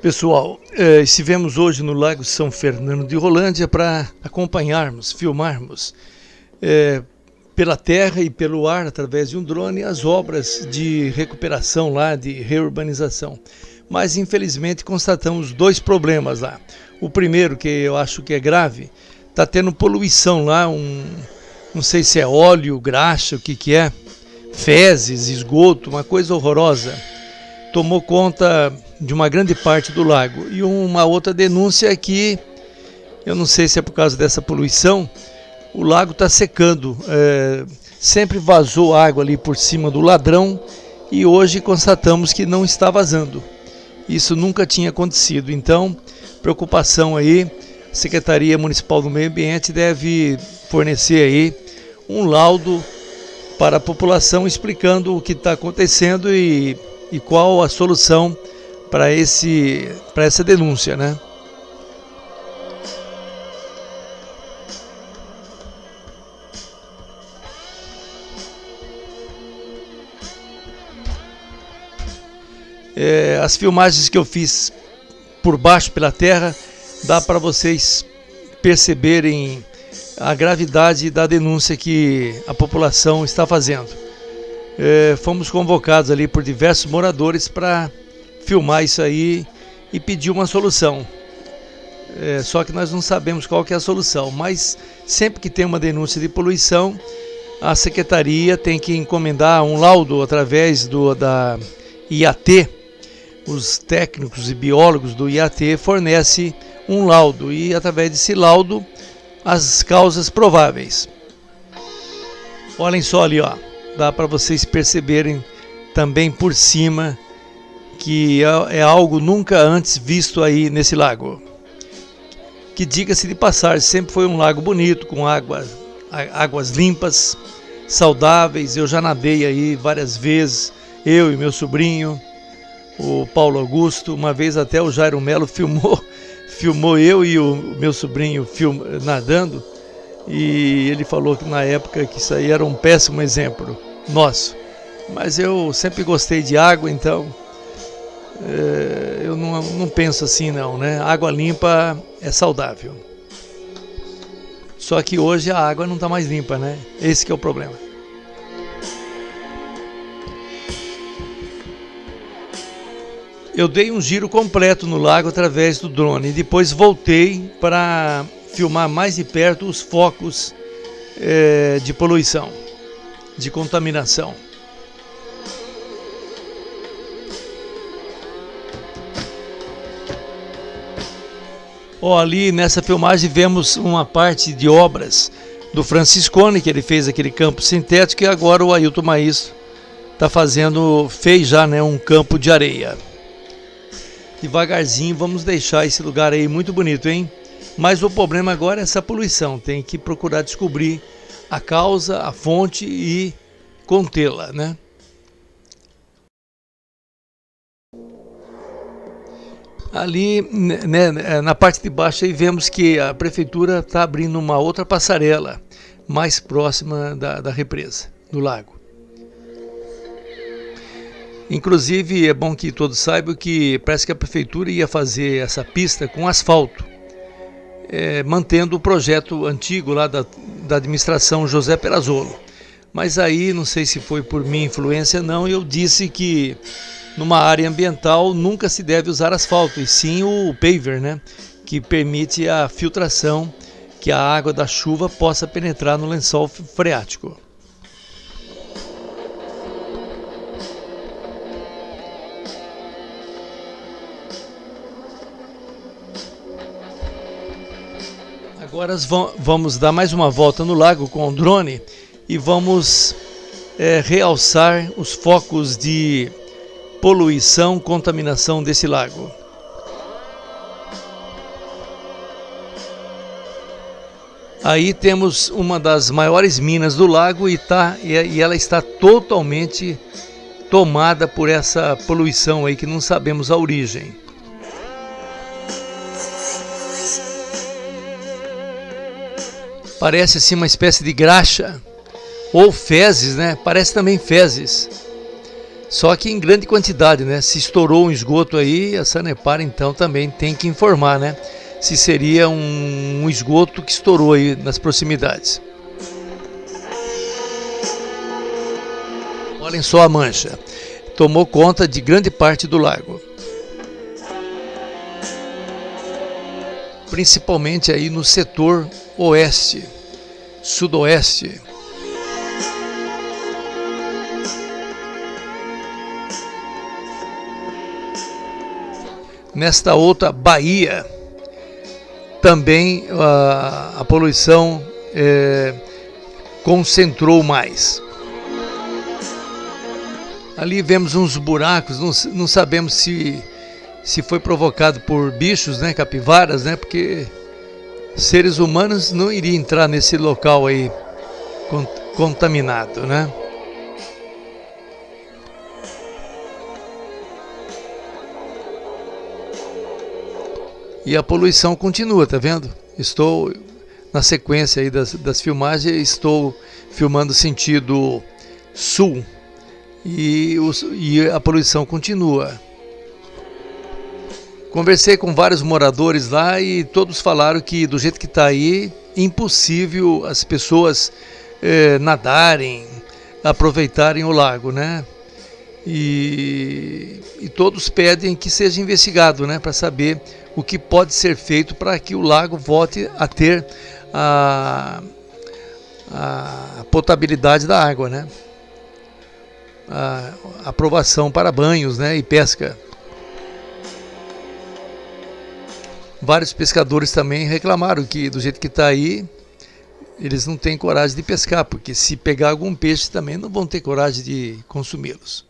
Pessoal, estivemos hoje no Lago São Fernando de Rolândia para acompanharmos, filmarmos pela terra e pelo ar, através de um drone, as obras de recuperação lá, de reurbanização. Mas infelizmente constatamos dois problemas lá. O primeiro, que eu acho que é grave, está tendo poluição lá, não sei se é óleo, graxa, o que é, fezes, esgoto, uma coisa horrorosa. Tomou conta de uma grande parte do lago. E uma outra denúncia é que, eu não sei se é por causa dessa poluição, o lago está secando. Sempre vazou água ali por cima do ladrão e hoje constatamos que não está vazando. Isso nunca tinha acontecido. Então, preocupação aí, a Secretaria Municipal do Meio Ambiente deve fornecer aí um laudo para a população explicando o que está acontecendo e qual a solução para essa denúncia, né? As filmagens que eu fiz por baixo pela terra, dá para vocês perceberem a gravidade da denúncia que a população está fazendo. Fomos convocados ali por diversos moradores para filmar isso aí e pedir uma solução. Só que nós não sabemos qual que é a solução, mas sempre que tem uma denúncia de poluição, a secretaria tem que encomendar um laudo através da IAT. Os técnicos e biólogos do IAT fornecem um laudo e através desse laudo as causas prováveis. Olhem só ali, ó. Dá para vocês perceberem também por cima que é algo nunca antes visto aí nesse lago. Que, diga-se de passagem, sempre foi um lago bonito, com águas limpas, saudáveis. Eu já nadei aí várias vezes, eu e meu sobrinho, o Paulo Augusto. Uma vez até o Jairo Melo filmou eu e o meu sobrinho nadando. E ele falou que na época que isso aí era um péssimo exemplo nosso. Mas eu sempre gostei de água, então eu não penso assim não, né? Água limpa é saudável. Só que hoje a água não está mais limpa, né? Esse que é o problema. Eu dei um giro completo no lago através do drone e depois voltei para filmar mais de perto os focos de poluição, de contaminação. Ali nessa filmagem vemos uma parte de obras do Franciscone, que ele fez aquele campo sintético, e agora o Ailton Maísto fez já, né, um campo de areia. Devagarzinho vamos deixar esse lugar aí muito bonito, hein? Mas o problema agora é essa poluição. Tem que procurar descobrir a causa, a fonte e contê-la, né? Ali, né, na parte de baixo aí vemos que a prefeitura está abrindo uma outra passarela mais próxima da represa, do lago. Inclusive, é bom que todos saibam que parece que a prefeitura ia fazer essa pista com asfalto, mantendo o projeto antigo lá da administração José Perazzolo. Mas aí, não sei se foi por minha influência não, eu disse que numa área ambiental nunca se deve usar asfalto, e sim o paver, né, que permite a filtração, que a água da chuva possa penetrar no lençol freático. Agora vamos dar mais uma volta no lago com o drone e vamos realçar os focos de poluição, contaminação desse lago. Aí temos uma das maiores minas do lago e ela está totalmente tomada por essa poluição aí que não sabemos a origem. Parece assim uma espécie de graxa ou fezes, né? Parece também fezes. Só que em grande quantidade, né? Se estourou um esgoto aí, a Sanepar então também tem que informar, né? Se seria um esgoto que estourou aí nas proximidades. Olhem só a mancha. Tomou conta de grande parte do lago. Principalmente aí no setor oeste, sudoeste. Nesta outra baía, também a poluição concentrou mais. Ali vemos uns buracos, não sabemos se foi provocado por bichos, né, capivaras, né, porque seres humanos não iriam entrar nesse local aí contaminado, né? E a poluição continua, tá vendo? Estou na sequência aí das filmagens, estou filmando sentido sul e a poluição continua. Conversei com vários moradores lá e todos falaram que do jeito que está aí, impossível as pessoas nadarem, aproveitarem o lago, né? E todos pedem que seja investigado, né, para saber o que pode ser feito para que o lago volte a ter a potabilidade da água, né? A aprovação para banhos, né, e pesca. Vários pescadores também reclamaram que do jeito que está aí, eles não têm coragem de pescar, porque se pegar algum peixe também não vão ter coragem de consumi-los.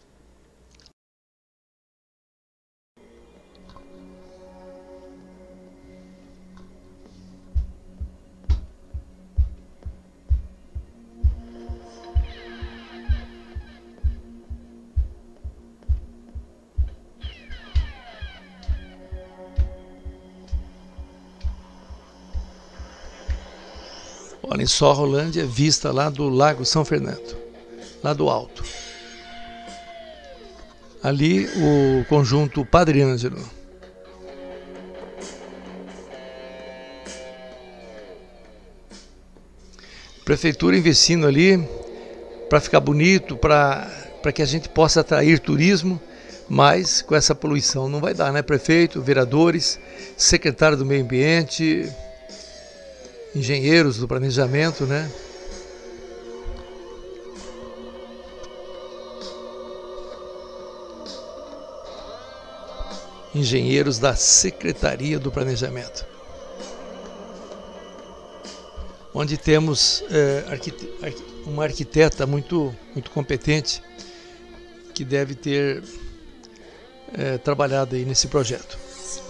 Olhem só a Rolândia, vista lá do Lago São Fernando, lá do alto. Ali o conjunto Padre Ângelo. Prefeitura investindo ali para ficar bonito, para que a gente possa atrair turismo, mas com essa poluição não vai dar, né? Prefeito, vereadores, secretário do Meio Ambiente, engenheiros do planejamento, né? Engenheiros da Secretaria do Planejamento. Onde temos uma arquiteta muito competente que deve ter trabalhado aí nesse projeto.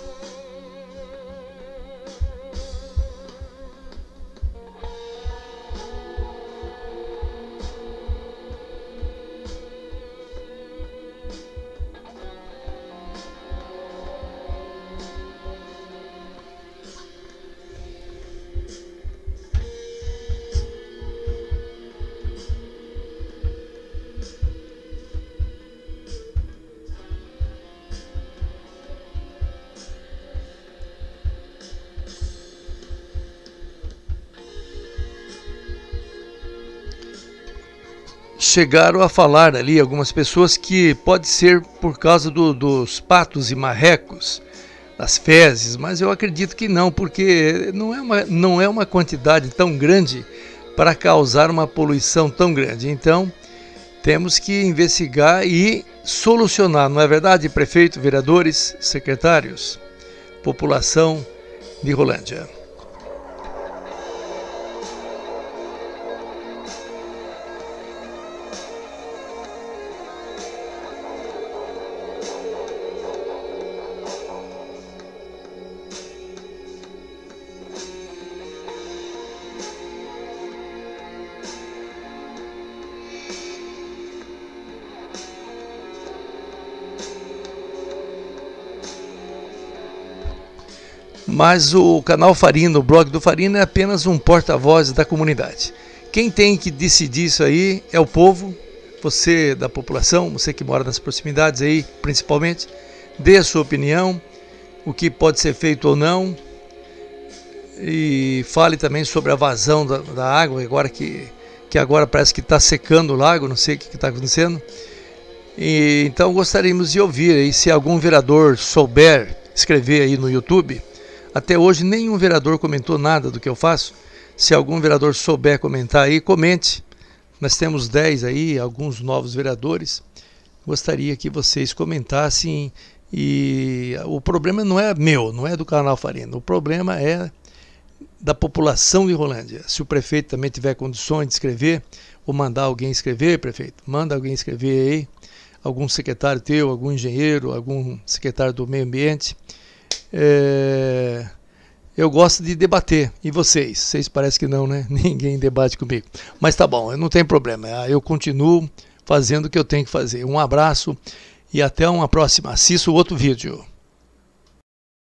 Chegaram a falar ali algumas pessoas que pode ser por causa dos patos e marrecos, das fezes, mas eu acredito que não, porque não é uma quantidade tão grande para causar uma poluição tão grande. Então, temos que investigar e solucionar, não é verdade, prefeito, vereadores, secretários, população de Rolândia? Mas o canal Farina, o blog do Farina, é apenas um porta-voz da comunidade. Quem tem que decidir isso aí é o povo. você da população, você que mora nas proximidades aí, principalmente, dê a sua opinião, o que pode ser feito ou não, e fale também sobre a vazão da água, agora que agora parece que está secando o lago, não sei o que está acontecendo. E, então gostaríamos de ouvir aí, se algum vereador souber escrever aí no YouTube. Até hoje nenhum vereador comentou nada do que eu faço. Se algum vereador souber comentar aí, comente. Nós temos 10 aí, alguns novos vereadores. Gostaria que vocês comentassem. E o problema não é meu, não é do canal Farina. O problema é da população de Rolândia. Se o prefeito também tiver condições de escrever, ou mandar alguém escrever, prefeito, manda alguém escrever aí, algum secretário teu, algum engenheiro, algum secretário do meio ambiente. Eu gosto de debater. E vocês? Vocês parecem que não, né? Ninguém debate comigo. Mas tá bom, não tem problema. Eu continuo fazendo o que eu tenho que fazer. Um abraço e até uma próxima. Assista o outro vídeo.